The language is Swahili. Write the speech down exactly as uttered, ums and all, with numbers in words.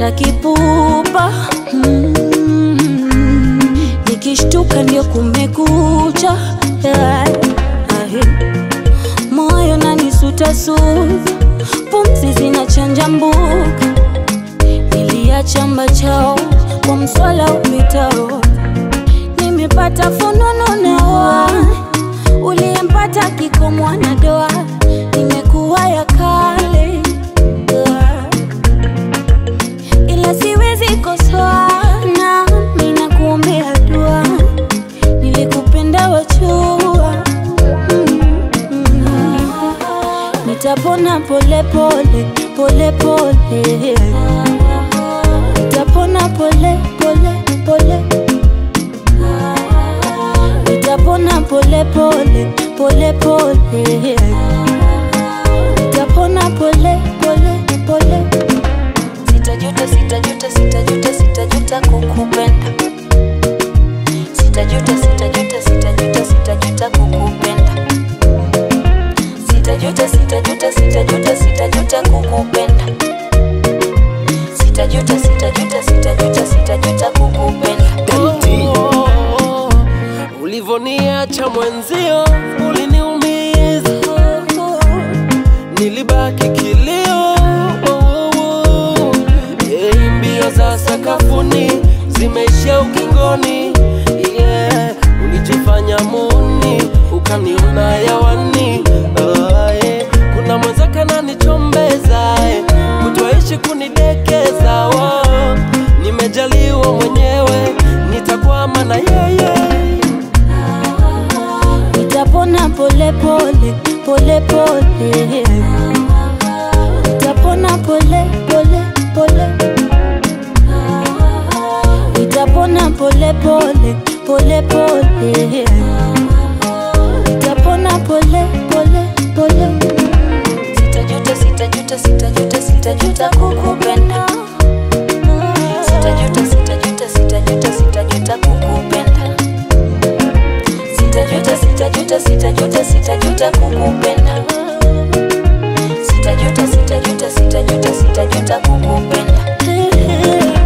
sitaki pupa. mm -hmm. Nikishtuka ndio kumekucha. yeah. Moyo nanisuta suta, pumzi zinachanja mbuka. Niliacha mbachao kwa mswala upitao. Nimepata fununu nawa, uliyempata kikomo na doa. Nimekuwa ya kale, ila siwezi kosoa, na mina kuombea dua. Nilikupenda wachua. mm -hmm. Nitapona pole pole, pole pole. Nitapona pole pole, pole. Nitapona pole pole, pole pole. Nitapona pole pole, pole. Sitajuta, sitajuta, sitajuta, sitajuta kukupenda. Sitajuta, sitajuta, sitajuta, sitajuta kukupenda. Sitajuta, sitajuta, sitajuta, sitajuta kukupenda. Sitajuta, sitajuta, sitajuta, sitajuta kukupenda. Oh, ulivoniacha mwenzio uliniumiza, nilibaki kilio. oh, hey, mbio za sakafuni zimeisha ukingoni. yeah. Ulijifanya muni ukaniona yawani. oh, yeah. Kuna mwenzaka nanichombeza, eh. Kutoishi kunidekeza. oh. Nimejaliwa mwenyewe, nitakwama na yeye. Nitapona pole pole, pole pole. Nitapona pole pole, pole. Nitapona pole pole, pole pole. Nitapona pole pole, pole. Sitajuta, sitajuta, sitajuta, sitajuta kukupenda. Sitajuta, sitajuta, sitajuta, sitajuta kukupenda. Sitajuta, sitajuta, sitajuta, sitajuta kukupenda. Sitajuta, sitajuta, sitajuta, sitajuta kukupenda.